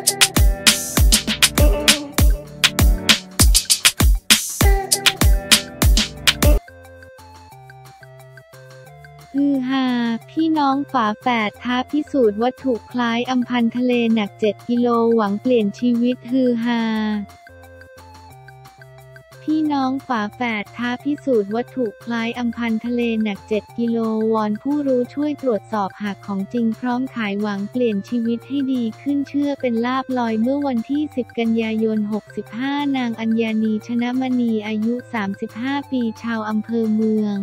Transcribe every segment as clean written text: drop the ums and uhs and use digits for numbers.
ฮือฮาพี่น้องฝาแฝดท้าพิสูจน์วัตถุคล้ายอำพันทะเลหนัก7 กิโลหวังเปลี่ยนชีวิตฮือฮาพี่น้องฝาแฝดท้าพิสูจน์วัตถุคล้ายอำพันทะเลหนัก7 กิโลวอนผู้รู้ช่วยตรวจสอบหากของจริงพร้อมขายหวังเปลี่ยนชีวิตให้ดีขึ้นเชื่อเป็นลาภลอยเมื่อวันที่10 กันยายน 65นางอัญญานีชนะมณีอายุ35 ปีชาวอำเภอเมือง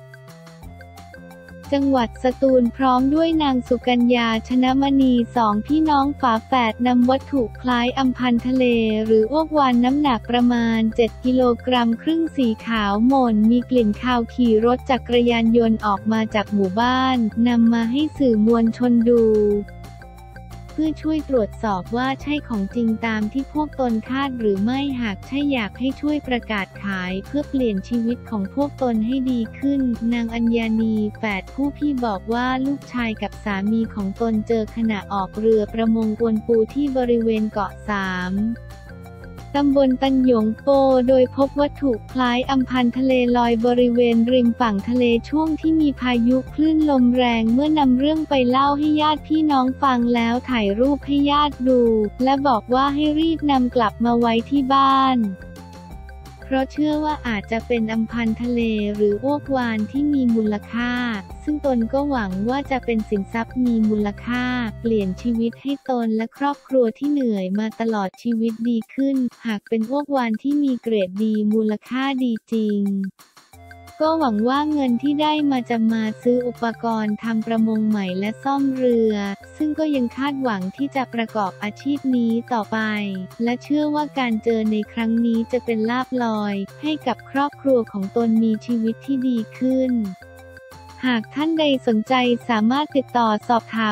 จังหวัดสตูลพร้อมด้วยนางสุกัญญาชนะมณี2พี่น้องฝาแฝดนำวัตถุคล้ายอำพันทะเลหรืออ้วกวานน้ำหนักประมาณ7 กิโลกรัมครึ่งสีขาวหม่นมีกลิ่นคาวขี่รถจักรยานยนต์ออกมาจากหมู่บ้านนำมาให้สื่อมวลชนดูเพื่อช่วยตรวจสอบว่าใช่ของจริงตามที่พวกตนคาดหรือไม่หากใช่อยากให้ช่วยประกาศขายเพื่อเปลี่ยนชีวิตของพวกตนให้ดีขึ้นนางอัญญานีแฝดผู้พี่บอกว่าลูกชายกับสามีของตนเจอขณะออกเรือประมงกวนปูที่บริเวณเกาะ3ตำบลตันหยงโปโดยพบวัตถุคล้ายอำพันทะเลลอยบริเวณริมฝั่งทะเลช่วงที่มีพายุคลื่นลมแรงเมื่อนำเรื่องไปเล่าให้ญาติพี่น้องฟังแล้วถ่ายรูปให้ญาติดูและบอกว่าให้รีบนำกลับมาไว้ที่บ้านเพราะเชื่อว่าอาจจะเป็นอำพันทะเลหรืออ้วกวานที่มีมูลค่าซึ่งตนก็หวังว่าจะเป็นสินทรัพย์มีมูลค่าเปลี่ยนชีวิตให้ตนและครอบครัวที่เหนื่อยมาตลอดชีวิตดีขึ้นหากเป็นอ้วกวานที่มีเกรดดีมูลค่าดีจริงก็หวังว่าเงินที่ได้มาจะมาซื้ออุปกรณ์ทำประมงใหม่และซ่อมเรือซึ่งก็ยังคาดหวังที่จะประกอบอาชีพนี้ต่อไปและเชื่อว่าการเจอในครั้งนี้จะเป็นลาภลอยให้กับครอบครัวของตนมีชีวิตที่ดีขึ้นหากท่านใดสนใจสามารถติดต่อสอบถาม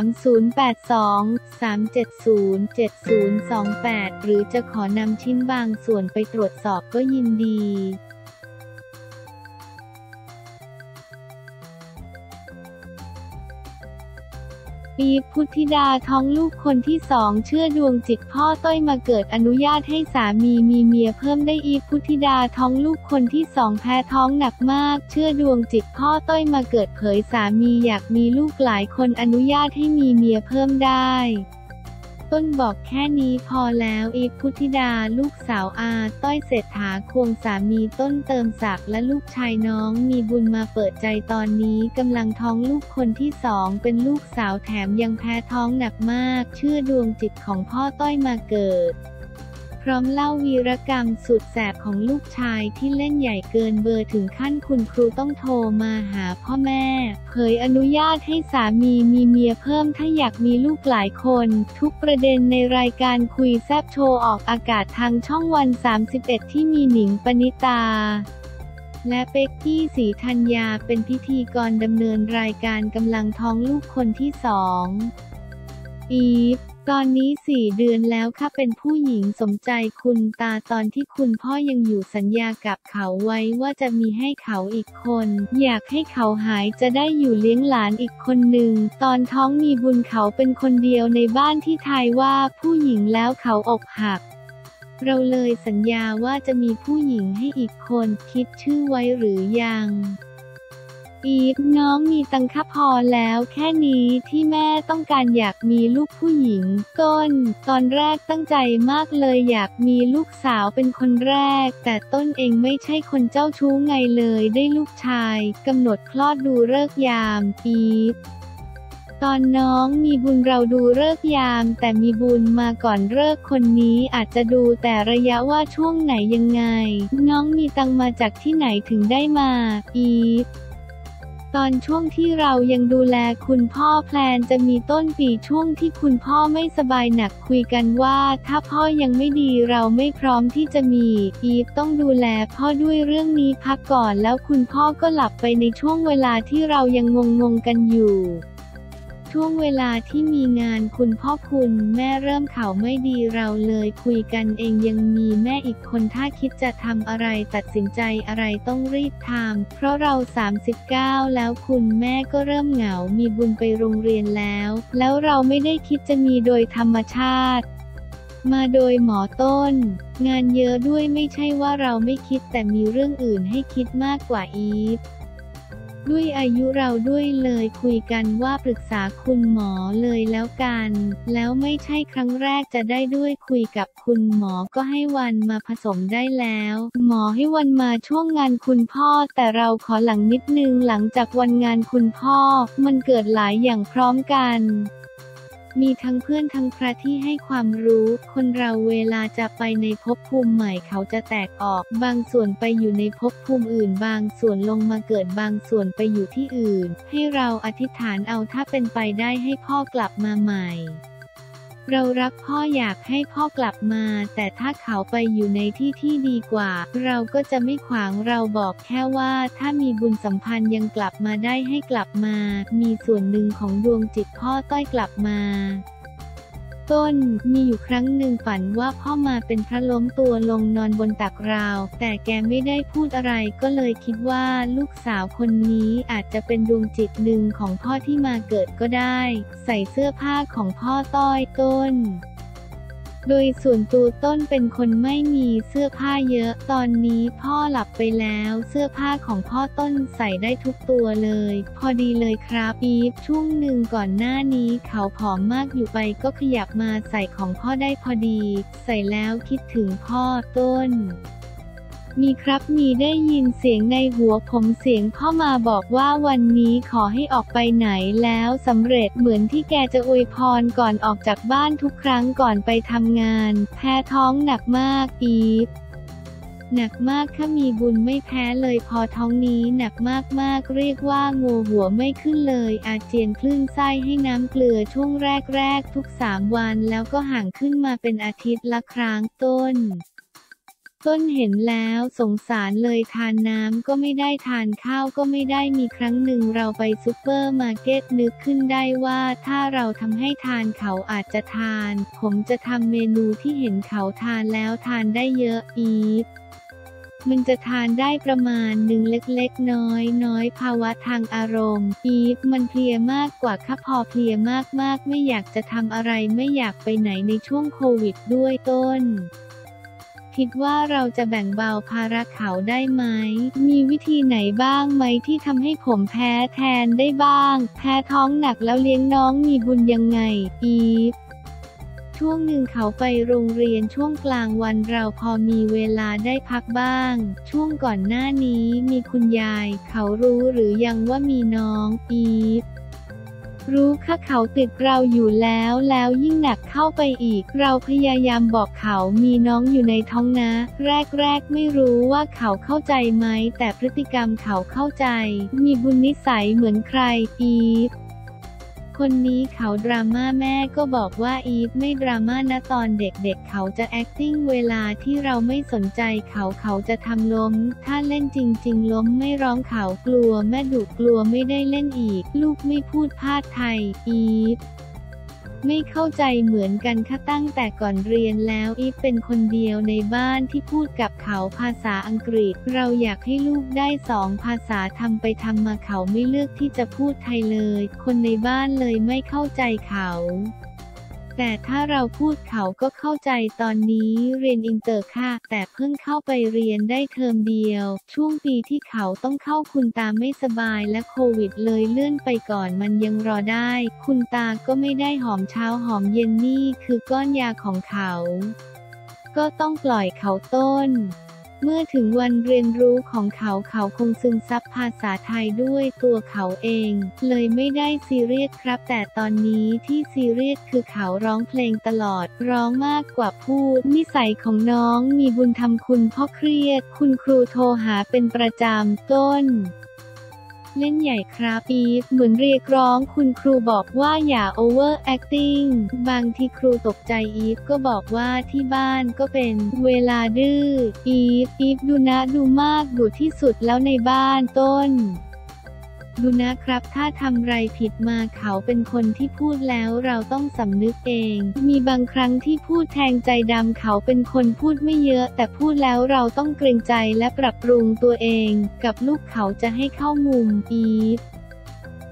0823707028หรือจะขอนำชิ้นบางส่วนไปตรวจสอบก็ยินดีอีฟ พุทธิดาท้องลูกคนที่2เชื่อดวงจิตพ่อต้อยมาเกิดอนุญาตให้สามีมีเมียเพิ่มได้อีฟ พุทธิดาท้องลูกคนที่2แพ้ท้องหนักมากเชื่อดวงจิตพ่อต้อยมาเกิดเผยสามีอยากมีลูกหลายคนอนุญาตให้มีเมียเพิ่มได้ต้นบอกแค่นี้พอแล้วอีฟ พุทธิดาลูกสาวอาต้อยเศรษฐาควงสามีต้นเติมศักดิ์และลูกชายน้องมีบุญมาเปิดใจตอนนี้กำลังท้องลูกคนที่2เป็นลูกสาวแถมยังแพ้ท้องหนักมากเชื่อดวงจิตของพ่อต้อยมาเกิดพร้อมเล่าวีรกรรมสุดแสบของลูกชายที่เล่นใหญ่เกินเบอร์ถึงขั้นคุณครูต้องโทรมาหาพ่อแม่เผยอนุญาตให้สามีมีเมียเพิ่มถ้าอยากมีลูกหลายคนทุกประเด็นในรายการคุยแซบโชว์ออกอากาศทางช่องวัน31ที่มีหนิงปณิตาและเป็กกี้ศรีธัญญาเป็นพิธีกรดำเนินรายการกำลังท้องลูกคนที่2อีฟตอนนี้4 เดือนแล้วค่ะเป็นผู้หญิงสมใจคุณตาตอนที่คุณพ่อยังอยู่สัญญากับเขาไว้ว่าจะมีให้เขาอีกคนอยากให้เขาหายจะได้อยู่เลี้ยงหลานอีกคนหนึ่งตอนท้องมีบุญเขาเป็นคนเดียวในบ้านที่ทายว่าผู้หญิงแล้วเขาอกหักเราเลยสัญญาว่าจะมีผู้หญิงให้อีกคนคิดชื่อไว้หรือยังอีฟน้องมีตังค่าพอแล้วแค่นี้ที่แม่ต้องการอยากมีลูกผู้หญิงต้นตอนแรกตั้งใจมากเลยอยากมีลูกสาวเป็นคนแรกแต่ต้นเองไม่ใช่คนเจ้าชู้ไงเลยได้ลูกชายกำหนดคลอดดูฤกษ์ยามอีฟตอนน้องมีบุญเราดูฤกษ์ยามแต่มีบุญมาก่อนฤกษ์คนนี้อาจจะดูแต่ระยะว่าช่วงไหนยังไงน้องมีตังมาจากที่ไหนถึงได้มาอีฟตอนช่วงที่เรายังดูแลคุณพ่อแพลนจะมีต้นปีช่วงที่คุณพ่อไม่สบายหนักคุยกันว่าถ้าพ่อยังไม่ดีเราไม่พร้อมที่จะมีอีฟต้องดูแลพ่อด้วยเรื่องนี้พักก่อนแล้วคุณพ่อก็หลับไปในช่วงเวลาที่เรายังงงกันอยู่ช่วงเวลาที่มีงานคุณพ่อคุณแม่เริ่มข่าวไม่ดีเราเลยคุยกันเองยังมีแม่อีกคนถ้าคิดจะทำอะไรตัดสินใจอะไรต้องรีบทำเพราะเรา39แล้วคุณแม่ก็เริ่มเหงามีบุญไปโรงเรียนแล้วเราไม่ได้คิดจะมีโดยธรรมชาติมาโดยหมอต้นงานเยอะด้วยไม่ใช่ว่าเราไม่คิดแต่มีเรื่องอื่นให้คิดมากกว่าอีฟด้วยอายุเราด้วยเลยคุยกันว่าปรึกษาคุณหมอเลยแล้วกันแล้วไม่ใช่ครั้งแรกจะได้ด้วยคุยกับคุณหมอก็ให้วันมาผสมได้แล้วหมอให้วันมาช่วงงานคุณพ่อแต่เราขอหลังนิดนึงหลังจากวันงานคุณพ่อมันเกิดหลายอย่างพร้อมกันมีทั้งเพื่อนทั้งพระที่ให้ความรู้คนเราเวลาจะไปในภพภูมิใหม่เขาจะแตกออกบางส่วนไปอยู่ในภพภูมิอื่นบางส่วนลงมาเกิดบางส่วนไปอยู่ที่อื่นให้เราอธิษฐานเอาถ้าเป็นไปได้ให้พ่อกลับมาใหม่เรารักพ่ออยากให้พ่อกลับมาแต่ถ้าเขาไปอยู่ในที่ที่ดีกว่าเราก็จะไม่ขวางเราบอกแค่ว่าถ้ามีบุญสัมพันธ์ยังกลับมาได้ให้กลับมามีส่วนหนึ่งของดวงจิตพ่อต้อยกลับมาต้นมีอยู่ครั้งหนึ่งฝันว่าพ่อมาเป็นพระล้มตัวลงนอนบนตักราวแต่แกไม่ได้พูดอะไรก็เลยคิดว่าลูกสาวคนนี้อาจจะเป็นดวงจิตหนึ่งของพ่อที่มาเกิดก็ได้ใส่เสื้อผ้าของพ่อต้อยต้นโดยส่วนตัวต้นเป็นคนไม่มีเสื้อผ้าเยอะตอนนี้พ่อหลับไปแล้วเสื้อผ้าของพ่อต้นใส่ได้ทุกตัวเลยพอดีเลยครับอีฟช่วงหนึ่งก่อนหน้านี้เขาผอมมากอยู่ไปก็ขยับมาใส่ของพ่อได้พอดีใส่แล้วคิดถึงพ่อต้นมีครับมีได้ยินเสียงในหัวผมเสียงพ่อมาบอกว่าวันนี้ขอให้ออกไปไหนแล้วสำเร็จเหมือนที่แกจะอวยพรก่อนออกจากบ้านทุกครั้งก่อนไปทำงานแพ้ท้องหนักมากอีฟหนักมากถ้ามีบุญไม่แพ้เลยพอท้องนี้หนักมากๆเรียกว่างัวหัวไม่ขึ้นเลยอาเจียนคลื่นไส้ให้น้ำเกลือช่วงแรกทุก3 วันแล้วก็ห่างขึ้นมาเป็นอาทิตย์ละครั้งต้นเห็นแล้วสงสารเลยทานน้ำก็ไม่ได้ทานข้าวก็ไม่ได้มีครั้งหนึ่งเราไปซุปเปอร์มาร์เก็ตนึกขึ้นได้ว่าถ้าเราทำให้ทานเขาอาจจะทานผมจะทำเมนูที่เห็นเขาทานแล้วทานได้เยอะอีฟมันจะทานได้ประมาณหนึ่งเล็กๆน้อยภาวะทางอารมณ์อีฟมันเพลียมากกว่าค่ะพอเพลียมากไม่อยากจะทำอะไรไม่อยากไปไหนในช่วงโควิดด้วยต้นคิดว่าเราจะแบ่งเบาภาระเขาได้ไหมมีวิธีไหนบ้างไหมที่ทำให้ผมแพ้แทนได้บ้างแพ้ท้องหนักแล้วเลี้ยงน้องมีบุญยังไงอีฟช่วงหนึ่งเขาไปโรงเรียนช่วงกลางวันเราพอมีเวลาได้พักบ้างช่วงก่อนหน้านี้มีคุณยายเขารู้หรือยังว่ามีน้องอีฟรู้ค่ะเขาติดเราอยู่แล้วยิ่งหนักเข้าไปอีกเราพยายามบอกเขามีน้องอยู่ในท้องนะแรกไม่รู้ว่าเขาเข้าใจไหมแต่พฤติกรรมเขาเข้าใจมีบุญนิสัยเหมือนใครอีฟคนนี้เขาดราม่าแม่ก็บอกว่าอีฟไม่ดราม่านะตอนเด็กเขาจะ acting เวลาที่เราไม่สนใจเขาจะทำล้มถ้าเล่นจริงล้มไม่ร้องเขากลัวแม่ดุกลัวไม่ได้เล่นอีกลูกไม่พูดพาดไทยอีฟไม่เข้าใจเหมือนกันค่ะตั้งแต่ก่อนเรียนแล้วอีฟเป็นคนเดียวในบ้านที่พูดกับเขาภาษาอังกฤษเราอยากให้ลูกได้2 ภาษาทำไปทำมาเขาไม่เลือกที่จะพูดไทยเลยคนในบ้านเลยไม่เข้าใจเขาแต่ถ้าเราพูดเขาก็เข้าใจตอนนี้เรียนอินเตอร์ค่ะแต่เพิ่งเข้าไปเรียนได้เทอมเดียวช่วงปีที่เขาต้องเข้าคุณตาไม่สบายและโควิดเลยเลื่อนไปก่อนมันยังรอได้คุณตาก็ไม่ได้หอมเช้าหอมเย็นนี่คือก้อนยาของเขาก็ต้องปล่อยเขาต้นเมื่อถึงวันเรียนรู้ของเขาคงซึมซับภาษาไทยด้วยตัวเขาเองเลยไม่ได้ซีเรียสครับแต่ตอนนี้ที่ซีเรียสคือเขาร้องเพลงตลอดร้องมากกว่าพูดนิสัยของน้องมีบุญทำคุณพ่อเครียดคุณครูโทรหาเป็นประจำต้นเล่นใหญ่ครับอีฟเหมือนเรียกร้องคุณครูบอกว่าอย่าโอเวอร์แอคติ้งบางทีครูตกใจอีฟก็บอกว่าที่บ้านก็เป็นเวลาดื้ออีฟดูนะดูมากดูที่สุดแล้วในบ้านต้นดูนะครับถ้าทำไรผิดมาเขาเป็นคนที่พูดแล้วเราต้องสำนึกเองมีบางครั้งที่พูดแทงใจดำเขาเป็นคนพูดไม่เยอะแต่พูดแล้วเราต้องเกรงใจและปรับปรุงตัวเองกับลูกเขาจะให้เข้ามุมอีฟ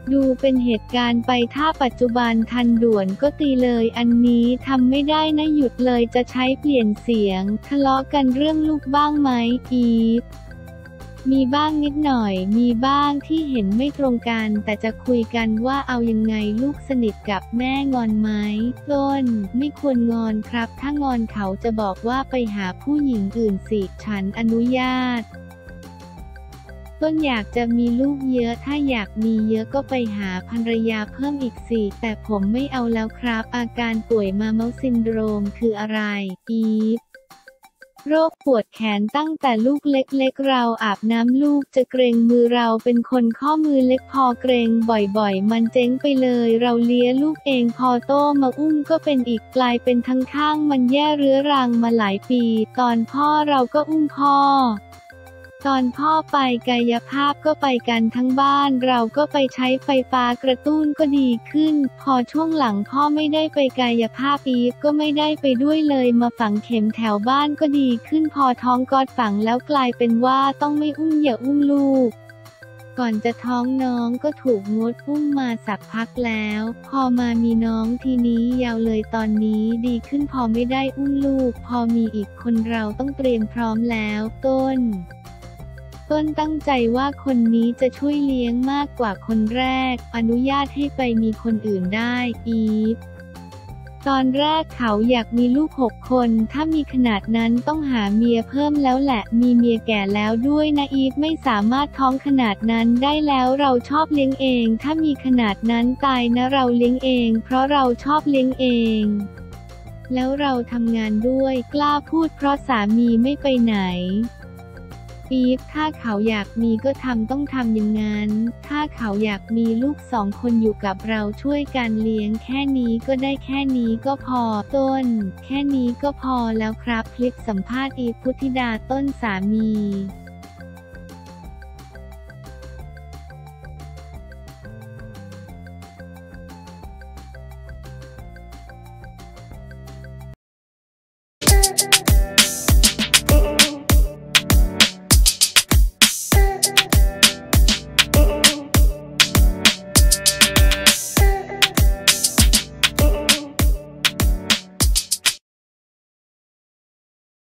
ดูเป็นเหตุการณ์ไปถ้าปัจจุบันทันด่วนก็ตีเลยอันนี้ทำไม่ได้นะหยุดเลยจะใช้เปลี่ยนเสียงทะเลาะกันเรื่องลูกบ้างไหมอีฟมีบ้างนิดหน่อยมีบ้างที่เห็นไม่ตรงกันแต่จะคุยกันว่าเอายังไงลูกสนิทกับแม่งอนไหมต้นไม่ควรงอนครับถ้างอนเขาจะบอกว่าไปหาผู้หญิงอื่นสิฉันอนุญาตต้นอยากจะมีลูกเยอะถ้าอยากมีเยอะก็ไปหาภรรยาเพิ่มอีกสิแต่ผมไม่เอาแล้วครับอาการป่วยมาเมาซินโดรมคืออะไรอีฟโรคปวดแขนตั้งแต่ลูกเล็กๆเราอาบน้ำลูกจะเกรงมือเราเป็นคนข้อมือเล็กพอเกรงบ่อยๆมันเจ๊งไปเลยเราเลี้ยลูกเองพอโตมาอุ้มก็เป็นอีกกลายเป็นทั้งข้างมันแย่เรื้อรังมาหลายปีตอนพ่อเราก็อุ้มพ่อตอนพ่อไปกายภาพก็ไปกันทั้งบ้านเราก็ไปใช้ไฟฟ้ากระตุ้นก็ดีขึ้นพอช่วงหลังพ่อไม่ได้ไปกายภาพอีฟก็ไม่ได้ไปด้วยเลยมาฝังเข็มแถวบ้านก็ดีขึ้นพอท้องกอดฝังแล้วกลายเป็นว่าต้องไม่อุ้มอย่าอุ้มลูกก่อนจะท้องน้องก็ถูกงดอุ้มมาสักพักแล้วพอมามีน้องทีนี้ยาวเลยตอนนี้ดีขึ้นพอไม่ได้อุ้มลูกพอมีอีกคนเราต้องเตรียมพร้อมแล้วต้นตั้งใจว่าคนนี้จะช่วยเลี้ยงมากกว่าคนแรกอนุญาตให้ไปมีคนอื่นได้อีฟตอนแรกเขาอยากมีลูก6 คนถ้ามีขนาดนั้นต้องหาเมียเพิ่มแล้วแหละมีเมียแก่แล้วด้วยนะอีฟไม่สามารถท้องขนาดนั้นได้แล้วเราชอบเลี้ยงเองถ้ามีขนาดนั้นตายนะเราเลี้ยงเองเพราะเราชอบเลี้ยงเองแล้วเราทำงานด้วยกล้าพูดเพราะสามีไม่ไปไหนอีฟถ้าเขาอยากมีก็ต้องทำอย่างนั้นถ้าเขาอยากมีลูก2 คนอยู่กับเราช่วยกันเลี้ยงแค่นี้ก็ได้แค่นี้ก็พอต้นแค่นี้ก็พอแล้วครับคลิปสัมภาษณ์อีฟพุทธิดาต้นสามี